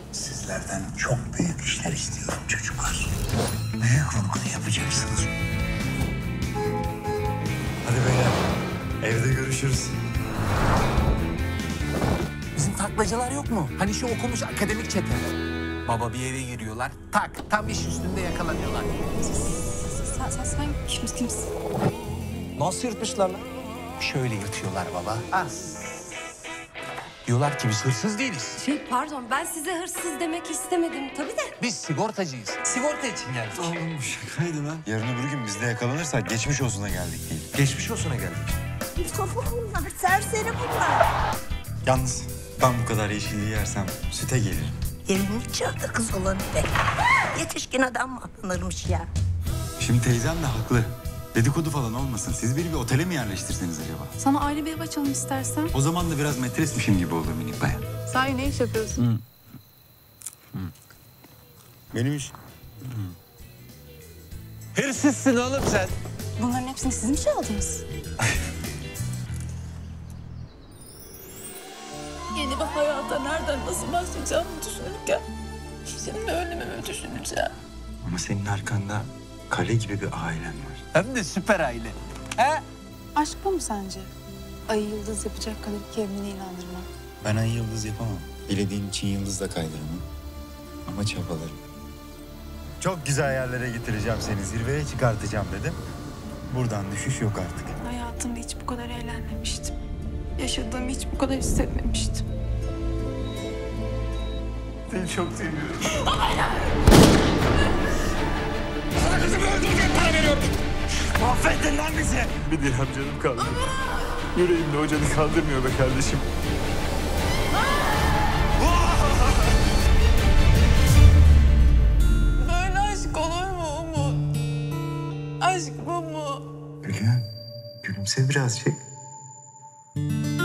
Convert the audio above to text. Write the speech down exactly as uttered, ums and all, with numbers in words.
Sizlerden çok büyük işler istiyorum çocuklar. Büyük vurgunu yapacaksınız. Hadi beyler, evde görüşürüz. Bizim taklacılar yok mu? Hani şu okumuş akademik çete. Baba bir eve giriyorlar, tak tam iş üstünde yakalanıyorlar. Sen, sen, sen kim, kimsin? Nasıl yırtmışlar lan? Şöyle yırtıyorlar baba. Az. Diyorlar ki biz hırsız değiliz. Şey pardon, ben size hırsız demek istemedim tabii de. Biz sigortacıyız. Sigorta için geldik. Oğlum bu şakaydı lan. Yarın öbür gün biz de yakalanırsak geçmiş olsuna geldik değil. Geçmiş olsuna geldik. Topu bunlar, serseri bunlar. Yalnız ben bu kadar yeşilliği yersem süte gelirim. yirmi çağda kız olan be. Yetişkin adam mı alınırmış ya? Şimdi teyzem de haklı. Dedikodu falan olmasın. Siz beni bir otele mi yerleştirseniz acaba? Sana ayrı bir ev açalım istersen. O zaman da biraz metresmişim gibi olur minik bayan. Sahi ne iş yapıyorsun? Hı. Hı. Benim iş. Hırsızsın oğlum sen. Bunların hepsini siz mi çaldınız? Yeni bir hayata nereden nasıl başlayacağımı düşünürken şimdi ölümümü düşüneceğim. Ama senin arkanda kale gibi bir ailen var. Hem de süper aile. He? Aşk bu mu sence? Ayı yıldız yapacak kadar kendini inandırma. Ben ay yıldız yapamam. Dilediğim için yıldız da kaydıramam. Ama çabalarım. Çok güzel yerlere getireceğim seni, zirveye çıkartacağım dedim. Buradan düşüş yok artık. Hayatımda hiç bu kadar eğlenmemiştim. Yaşadığımı hiç bu kadar hissetmemiştim. Seni çok seviyorum. Sana kızımı öldürecek para veriyorum. Affedin lan bizi. Bir dirhem canım kaldı. Yüreğimde o canı kaldırmıyor be kardeşim. Böyle aşk olur mu Umut? Aşk bu mu? Gülüm, gülümse birazcık.